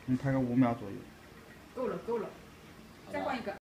你拍个5秒左右。 够了，再换一个。